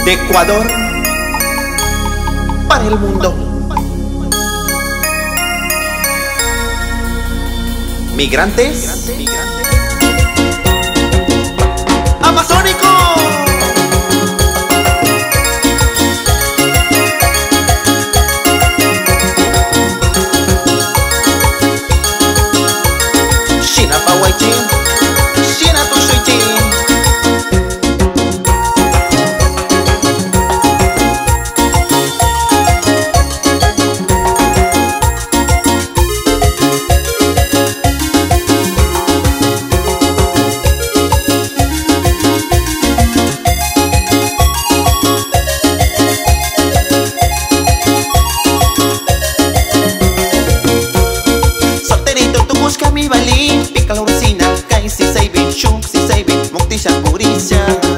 de Ecuador para el mundo. Migrantes amazónicos. Shina Pawaichi, Shina Tushuichi. Mi balín, pica la urcina, kai si saibin, shuk si saibin, muktisha purisha.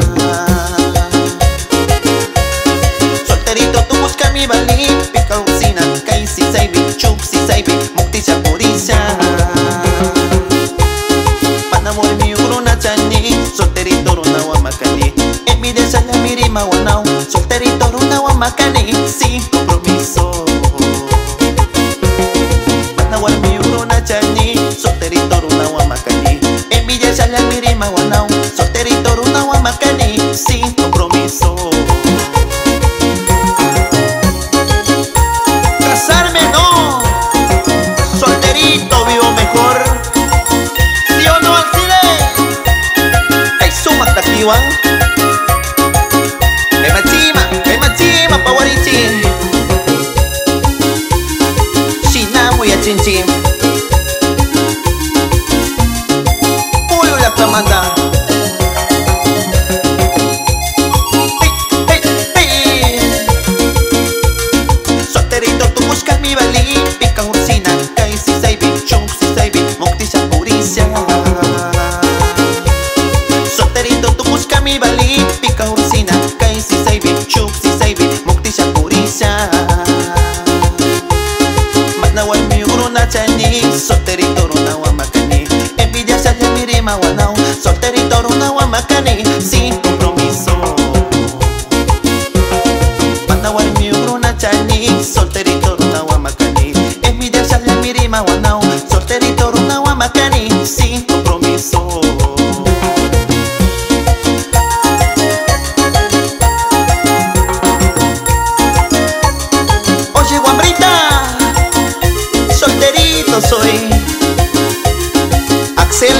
Solterito tú busca mi balín, pica la urcina, kai si saibin, shuk si saibin, muktisha purisha. Panamor mi uruna chani, solterito runa wa makani. Envidia shala mirima wanao, solterito runa wa makani, sin compromiso. Panamor mi uruna chani, solterito runa wa makani. Envidia shala mirima wanao, solterito runa wa makani, sin compromiso. Casarme no, solterito vivo mejor. ¿Sí o no, Alcide? Ay, suma activa. Machima, pawarichi. Shina muy a chinchim. Manda. Hey, hey, hey. Solterito tú busca mi balín, pica urcina, kai si saibin, chunk si saibin, muktisha purisha. Solterito tú busca mi balín, pica urcina, kai si saibin, chunk si saibin, muktisha purisha. Manawal mi uruna chani, solterito runa wa makani. Envidia shala mirima wanao, solterito runa wa makani, sin compromiso. Manawal mi uruna chani, solterito runa wa makani. Envidia shala mirima wanao, solterito runa wa makani, sin compromiso. Oye guambrita, solterito soy. Axel,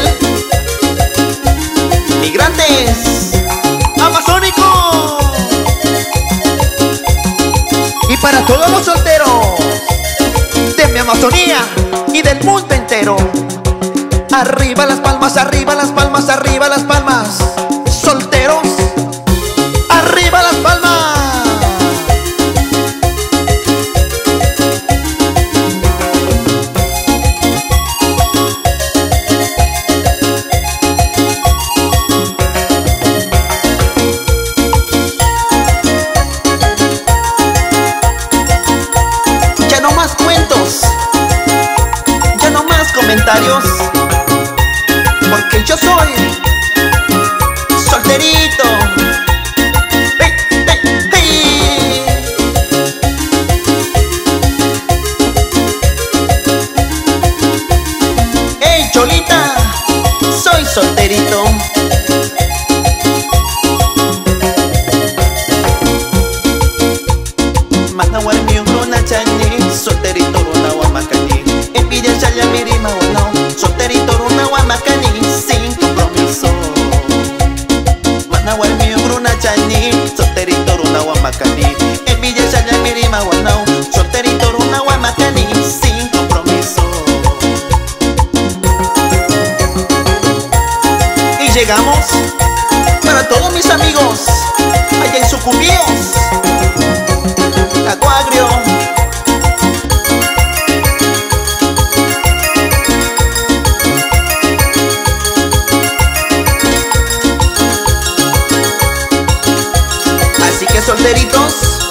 migrantes amazónicos. Y para todos los solteros de mi Amazonía y del mundo entero, arriba las palmas, arriba las palmas, arriba las palmas. Solteros, arriba las palmas. Ya no más comentarios, porque yo soy solterito. Hey, hey, hey. Hey, Cholita, soy solterito. Manawal mi uruna chani, solterito runa wa makani. Envidia shala mirima wanao, solterito runa wa makani, sin compromiso. Manawal mi uruna chani, solterito runa wa makani. Envidia shala mirima wanao, solterito runa wa makani, sin compromiso. Y llegamos para todos mis amigos allá en Sucumbíos, Acuagrio. Así que solteritos,